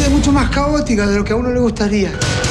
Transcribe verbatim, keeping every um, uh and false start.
vida es mucho más caótica de lo que a uno le gustaría.